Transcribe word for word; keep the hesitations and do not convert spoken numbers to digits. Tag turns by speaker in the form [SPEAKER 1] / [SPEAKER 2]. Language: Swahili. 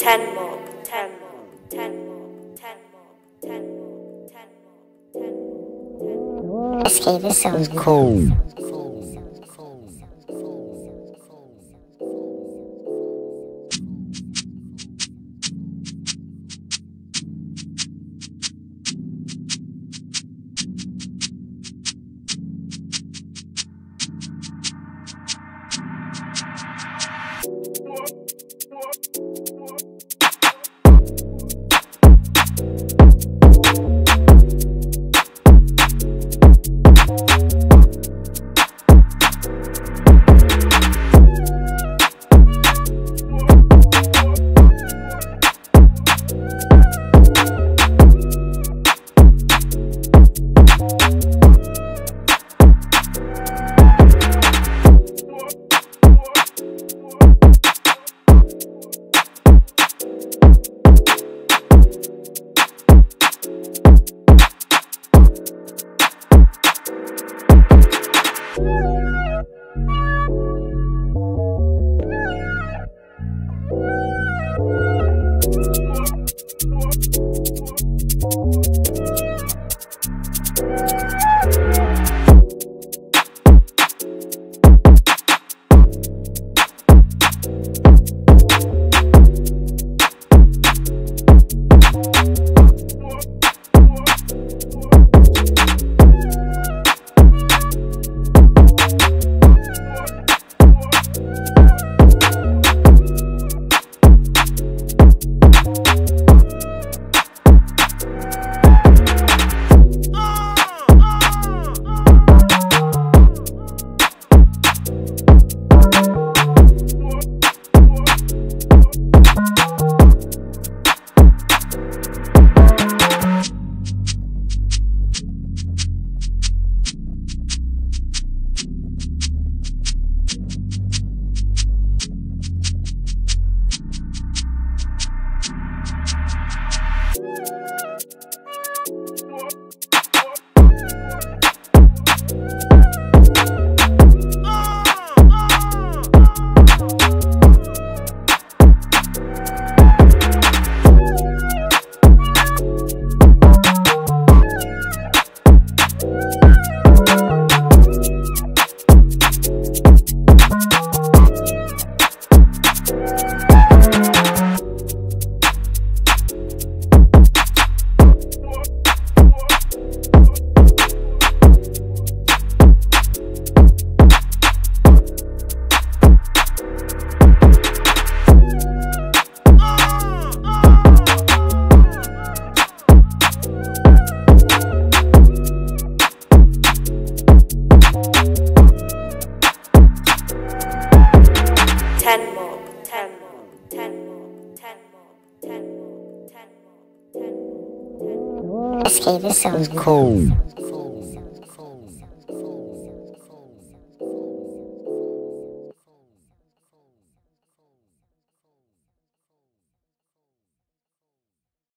[SPEAKER 1] ten more, ten more, ten more, ten more, ten more, ten more, ten more.
[SPEAKER 2] Escape is so
[SPEAKER 3] cold.
[SPEAKER 1] Ten more, ten more, ten more, ten more, ten more, ten more, ten more, ten more.
[SPEAKER 2] escape is so
[SPEAKER 3] Cold.